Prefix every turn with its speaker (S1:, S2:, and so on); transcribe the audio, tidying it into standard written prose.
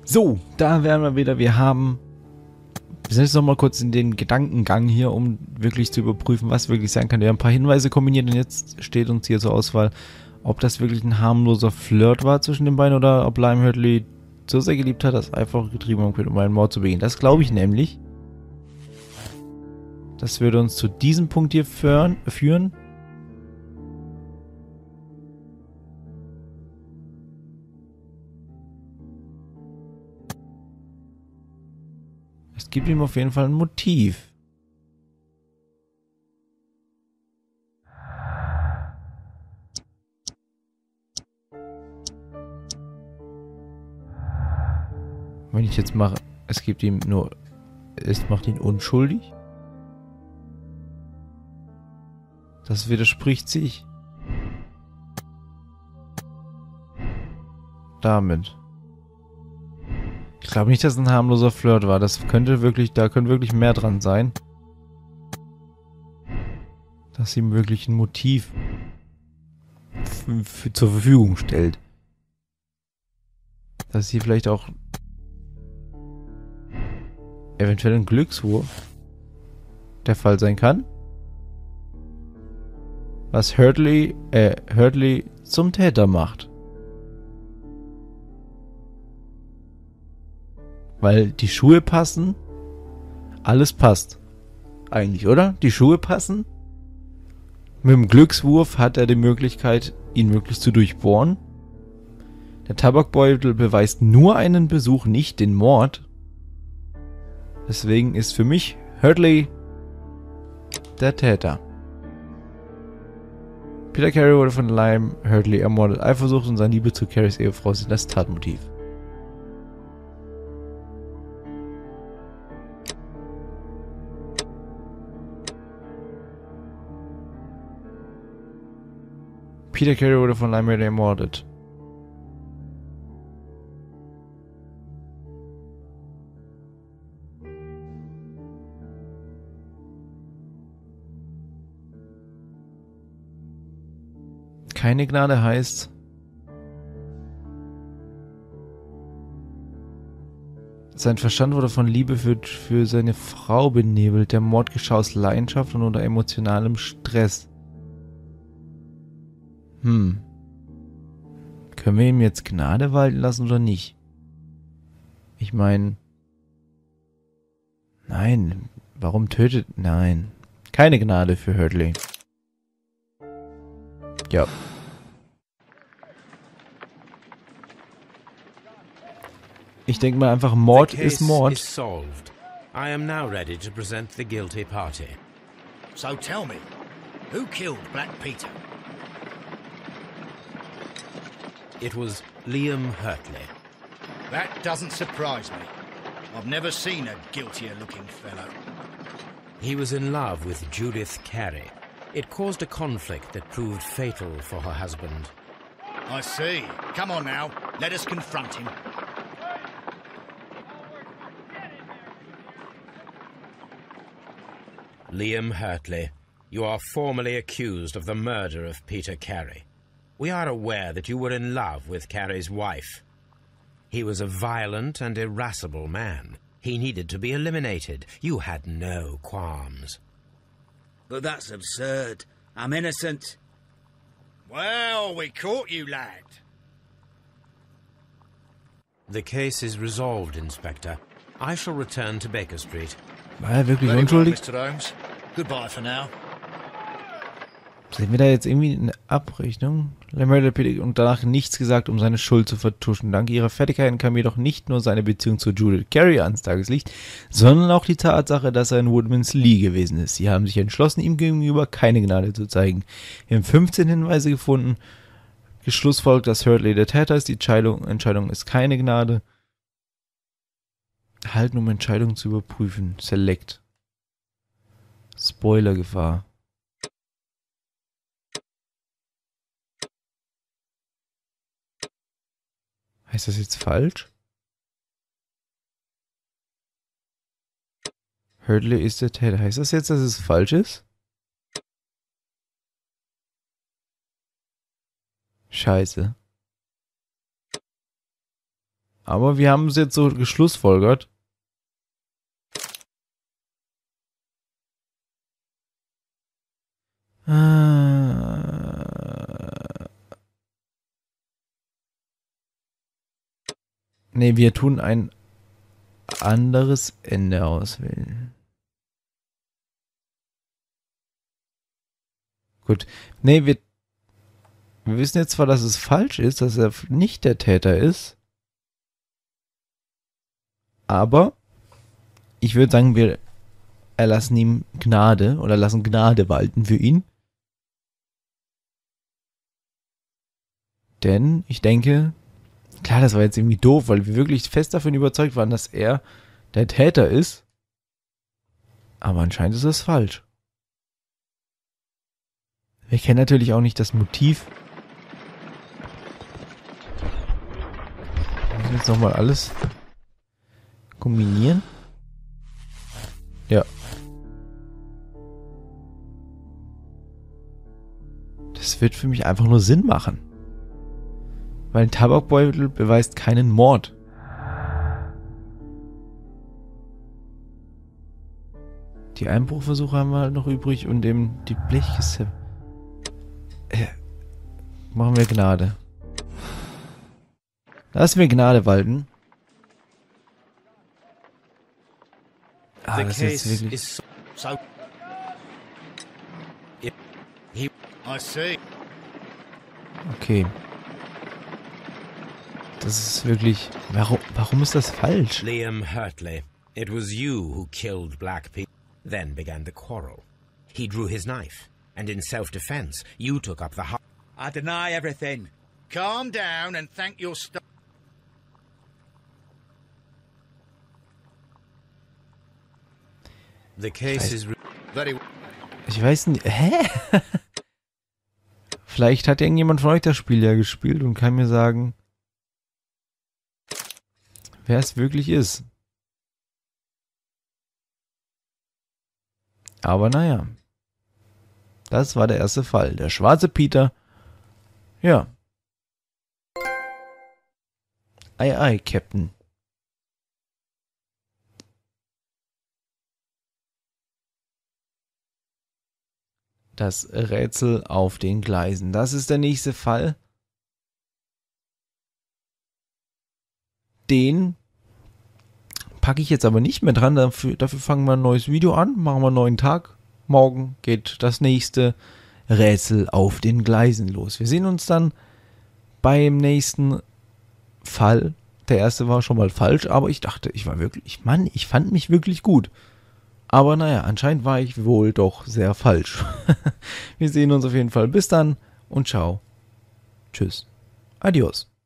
S1: So, da wären wir wieder. Wir sind jetzt nochmal kurz in den Gedankengang hier, um wirklich zu überprüfen, was wirklich sein kann. Wir haben ein paar Hinweise kombiniert und jetzt steht uns hier zur Auswahl, ob das wirklich ein harmloser Flirt war zwischen den beiden oder ob Liam Hurtley so sehr geliebt hat, dass er einfach getrieben hat, um einen Mord zu begehen. Das glaube ich nämlich. Das würde uns zu diesem Punkt hier führen. Es gibt ihm auf jeden Fall ein Motiv. Wenn ich jetzt mache, es gibt ihm nur, es macht ihn unschuldig. Das widerspricht sich damit. Ich glaube nicht, dass es ein harmloser Flirt war. Das könnte wirklich, da könnte wirklich mehr dran sein. Dass ihm wirklich ein Motiv zur Verfügung stellt. Dass hier vielleicht auch eventuell ein Glückswurf der Fall sein kann. Was Hurtley zum Täter macht. Weil die Schuhe passen. Alles passt. Eigentlich, oder? Die Schuhe passen. Mit dem Glückswurf hat er die Möglichkeit, ihn möglichst zu durchbohren. Der Tabakbeutel beweist nur einen Besuch, nicht den Mord. Deswegen ist für mich Hurtley der Täter. Peter Carey wurde von Liam Hurtley ermordet. Eifersucht und seine Liebe zu Carys Ehefrau sind das Tatmotiv. Peter Carey wurde von Liam Hurtley ermordet. Keine Gnade heißt, sein Verstand wurde von Liebe für seine Frau benebelt. Der Mord geschah aus Leidenschaft und unter emotionalem Stress. Können wir ihm jetzt Gnade walten lassen oder nicht? Ich meine, nein, warum tötet... Nein, keine Gnade für Hurtley. Ja. Ich denke mal einfach, Mord ist Mord.
S2: I am now ready to present the guilty party.
S3: So tell me, who killed Black Peter?
S2: It was Liam Hurtley.
S3: That doesn't surprise me. I've never seen a guiltier-looking fellow.
S2: He was in love with Judith Carey. It caused a conflict that proved fatal for her husband.
S3: I see. Come on now, let us confront him.
S2: Liam Hurtley, you are formally accused of the murder of Peter Carey. We are aware that you were in love with Carey's wife. He was a violent and irascible man. He needed to be eliminated. You had no qualms.
S4: But that's absurd. I'm innocent.
S3: Well, we caught you, lad.
S2: The case is resolved, Inspector. I shall return to Baker Street.
S1: War er wirklich
S3: Very well,
S1: unschuldig?
S3: Mr. Holmes. Goodbye for now.
S1: Sehen wir da jetzt irgendwie eine Abrechnung? Und danach nichts gesagt, um seine Schuld zu vertuschen. Dank ihrer Fertigkeiten kam jedoch nicht nur seine Beziehung zu Judith Carey ans Tageslicht, sondern auch die Tatsache, dass er in Woodman's Lee gewesen ist. Sie haben sich entschlossen, ihm gegenüber keine Gnade zu zeigen. Wir haben 15 Hinweise gefunden, geschlussfolgert, dass Hurtley der Täter ist. Die Entscheidung ist keine Gnade. Halten, um Entscheidungen zu überprüfen. Select. Spoilergefahr. Heißt das jetzt falsch? Hurtley ist der Täter. Heißt das jetzt, dass es falsch ist? Scheiße. Aber wir haben es jetzt so geschlussfolgert. Ne, wir tun ein anderes Ende auswählen. Gut. Ne, wir wissen jetzt zwar, dass es falsch ist, dass er nicht der Täter ist. Aber ich würde sagen, wir erlassen ihm Gnade oder lassen Gnade walten für ihn. Denn ich denke, klar, das war jetzt irgendwie doof, weil wir wirklich fest davon überzeugt waren, dass er der Täter ist. Aber anscheinend ist das falsch. Wir kennen natürlich auch nicht das Motiv. Wir müssen jetzt nochmal alles kombinieren. Ja. Das wird für mich einfach nur Sinn machen. Weil ein Tabakbeutel beweist keinen Mord. Die Einbruchversuche haben wir halt noch übrig und eben die Blechkiste. Machen wir Gnade. Lassen wir Gnade walten. Ah, das ist jetzt wirklich...
S3: I see.
S1: Okay. Das ist wirklich... Warum ist das falsch?
S2: Liam Hurtley, it was you who killed Black Pete. Then began the quarrel. He drew his knife, and in self-defense, you took up the...
S4: I deny everything.
S3: Calm down and thank your star.
S2: The case is...
S3: Very well.
S1: Ich weiß nicht... Hä? Vielleicht hat irgendjemand von euch das Spiel ja gespielt und kann mir sagen, wer es wirklich ist. Aber naja. Das war der erste Fall. Der schwarze Peter. Ja. Ei, ei, Captain. Das Rätsel auf den Gleisen. Das ist der nächste Fall. Den packe ich jetzt aber nicht mehr dran. Dafür fangen wir ein neues Video an. Machen wir einen neuen Tag. Morgen geht das nächste Rätsel auf den Gleisen los. Wir sehen uns dann beim nächsten Fall. Der erste war schon mal falsch, aber ich dachte, ich fand mich wirklich gut. Aber naja, anscheinend war ich wohl doch sehr falsch. Wir sehen uns auf jeden Fall. Bis dann und ciao. Tschüss. Adios.